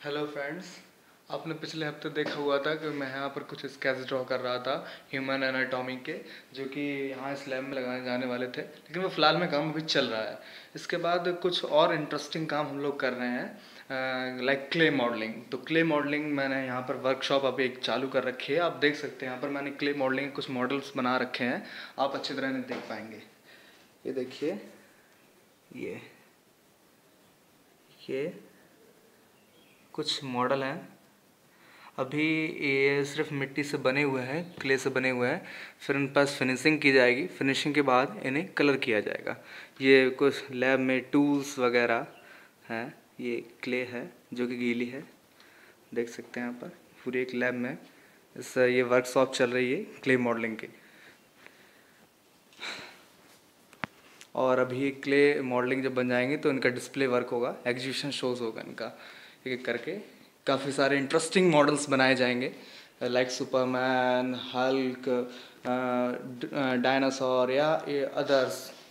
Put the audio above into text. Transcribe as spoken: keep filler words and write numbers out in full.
Hello friends. आपने पिछले हफ्ते देखा हुआ था कि मैं यहाँ पर कुछ स्केच ड्रॉ कर रहा था ह्यूमन एनाटॉमी के, जो कि यहाँ इस लैब में लगाने जाने वाले थे, लेकिन वो फ़िलहाल में काम अभी चल रहा है। इसके बाद कुछ और इंटरेस्टिंग काम हम लोग कर रहे हैं, लाइक क्ले मॉडलिंग। तो क्ले मॉडलिंग मैंने यहाँ पर वर्कशॉप अभी एक चालू कर रखी है। आप देख सकते हैं यहाँ पर मैंने क्ले मॉडलिंग के कुछ मॉडल्स बना रखे हैं, आप अच्छी तरह नहीं देख पाएंगे। ये देखिए, ये ये कुछ मॉडल हैं। अभी ये सिर्फ मिट्टी से बने हुए हैं, क्ले से बने हुए हैं। फिर इन पास फिनिशिंग की जाएगी, फिनिशिंग के बाद इन्हें कलर किया जाएगा। ये कुछ लैब में टूल्स वगैरह हैं। ये क्ले है जो कि गीली है, देख सकते हैं यहाँ पर। पूरी एक लैब में इस ये वर्कशॉप चल रही है क्ले मॉडलिंग की। और अभी क्ले मॉडलिंग जब बन जाएंगे तो इनका डिस्प्ले वर्क होगा, एग्जीबिशन शोज होगा इनका, एक एक करके काफ़ी सारे इंटरेस्टिंग मॉडल्स बनाए जाएंगे, लाइक सुपरमैन, हल्क, डायनासोर या अदर्स।